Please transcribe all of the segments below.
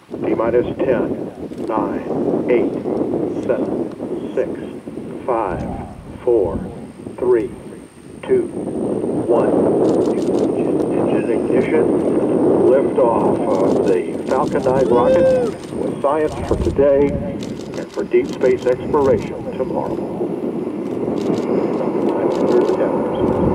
T-minus 10, 9, 8, 7, 6, 5, 4, 3, 2, 1. Engine ignition. Lift off of the Falcon 9 rocket with science for today and for deep space exploration tomorrow. 910%.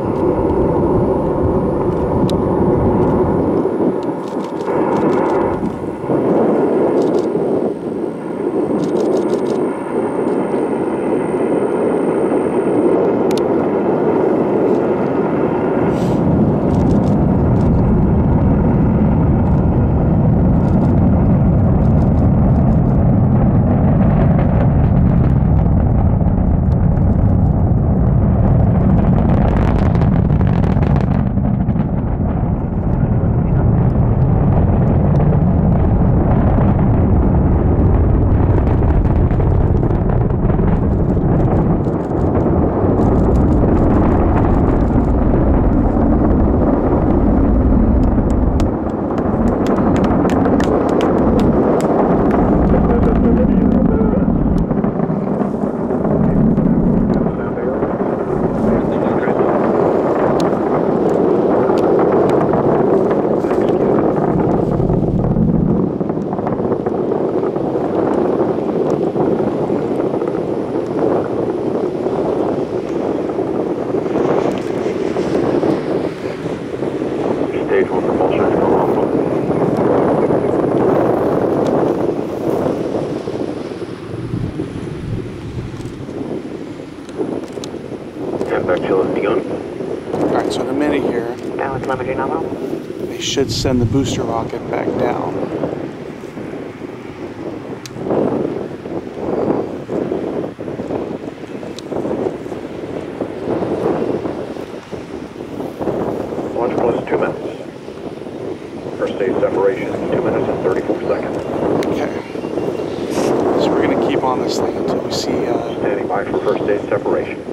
Alright, so in a minute here, they should send the booster rocket back down. Launch plus 2 minutes. First stage separation, 2 minutes and 34 seconds. Okay. So we're going to keep on this thing until we see... Standing by for first stage separation.